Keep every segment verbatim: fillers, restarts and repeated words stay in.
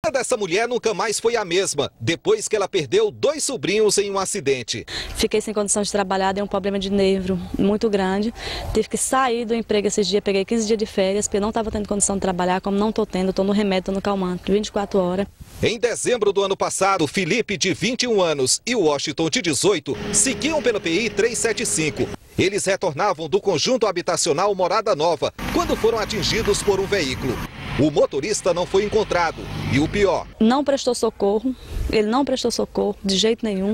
vida dessa mulher nunca mais foi a mesma, depois que ela perdeu dois sobrinhos em um acidente. Fiquei sem condição de trabalhar, dei um problema de nervo muito grande. Tive que sair do emprego esses dias, peguei quinze dias de férias, porque não estava tendo condição de trabalhar, como não estou tendo, estou no remédio, estou no calmante, vinte e quatro horas. Em dezembro do ano passado, Felipe, de vinte e um anos, e Washington, de dezoito, seguiam pela P I trezentos e setenta e cinco. Eles retornavam do conjunto habitacional Morada Nova, quando foram atingidos por um veículo. O motorista não foi encontrado e o pior... Não prestou socorro, ele não prestou socorro de jeito nenhum.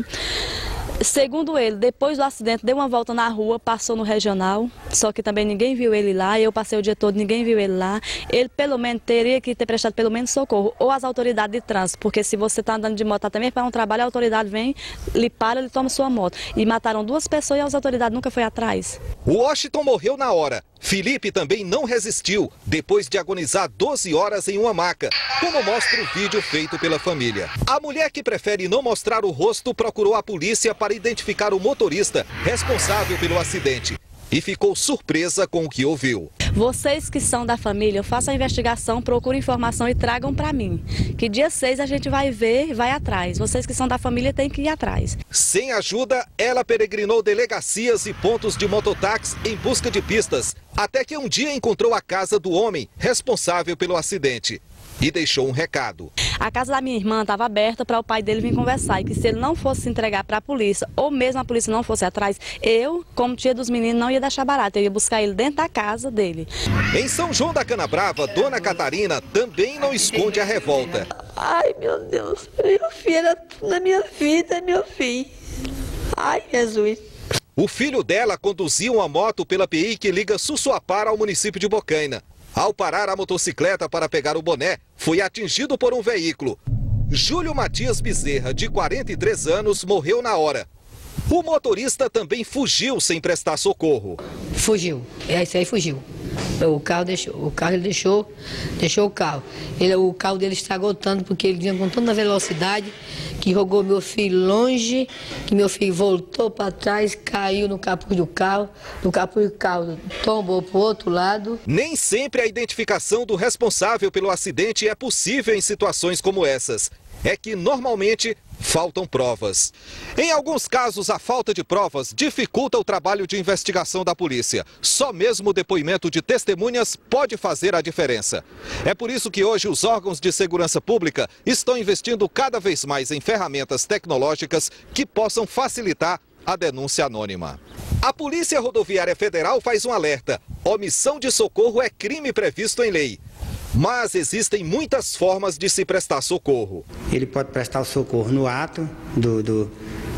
Segundo ele, depois do acidente, deu uma volta na rua, passou no regional, só que também ninguém viu ele lá, eu passei o dia todo, ninguém viu ele lá. Ele pelo menos teria que ter prestado pelo menos socorro, ou as autoridades de trânsito, porque se você está andando de moto também para um trabalho, a autoridade vem, lhe para, lhe toma sua moto. E mataram duas pessoas e as autoridades nunca foram atrás. O Washington morreu na hora. Felipe também não resistiu, depois de agonizar doze horas em uma maca, como mostra o vídeo feito pela família. A mulher, que prefere não mostrar o rosto, procurou a polícia para identificar o motorista responsável pelo acidente e ficou surpresa com o que ouviu. Vocês que são da família, façam a investigação, procurem informação e tragam para mim, que dia seis a gente vai ver e vai atrás. Vocês que são da família têm que ir atrás. Sem ajuda, ela peregrinou delegacias e pontos de mototáxi em busca de pistas, até que um dia encontrou a casa do homem responsável pelo acidente e deixou um recado. A casa da minha irmã estava aberta para o pai dele vir conversar, e que se ele não fosse se entregar para a polícia, ou mesmo a polícia não fosse atrás, eu, como tia dos meninos, não ia deixar barato, eu ia buscar ele dentro da casa dele. Em São João da Canabrava, Dona Catarina também não esconde a revolta. Ai, meu Deus, meu filho era tudo na minha vida, meu filho. Ai, Jesus. O filho dela conduzia uma moto pela P I que liga Sussuapara ao município de Bocaina. Ao parar a motocicleta para pegar o boné, foi atingido por um veículo. Júlio Matias Bezerra, de quarenta e três anos, morreu na hora. O motorista também fugiu sem prestar socorro. Fugiu, esse aí fugiu. O carro deixou, o carro ele deixou, deixou o carro. Ele, o carro dele estragou tanto porque ele vinha com tanta velocidade que jogou meu filho longe, que meu filho voltou para trás, caiu no capuz do carro, no capuz do carro tombou para o outro lado. Nem sempre a identificação do responsável pelo acidente é possível em situações como essas. É que normalmente faltam provas. Em alguns casos, a falta de provas dificulta o trabalho de investigação da polícia. Só mesmo o depoimento de testemunhas pode fazer a diferença. É por isso que hoje os órgãos de segurança pública estão investindo cada vez mais em ferramentas tecnológicas que possam facilitar a denúncia anônima. A Polícia Rodoviária Federal faz um alerta: omissão de socorro é crime previsto em lei. Mas existem muitas formas de se prestar socorro. Ele pode prestar o socorro no ato do, do,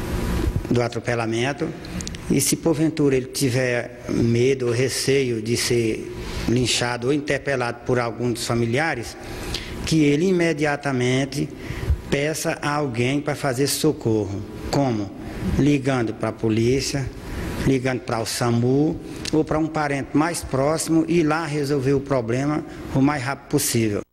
do atropelamento, e se porventura ele tiver medo ou receio de ser linchado ou interpelado por algum dos familiares, que ele imediatamente peça a alguém para fazer socorro. Como? Ligando para a polícia, ligando para o SAMU ou para um parente mais próximo e ir lá resolver o problema o mais rápido possível.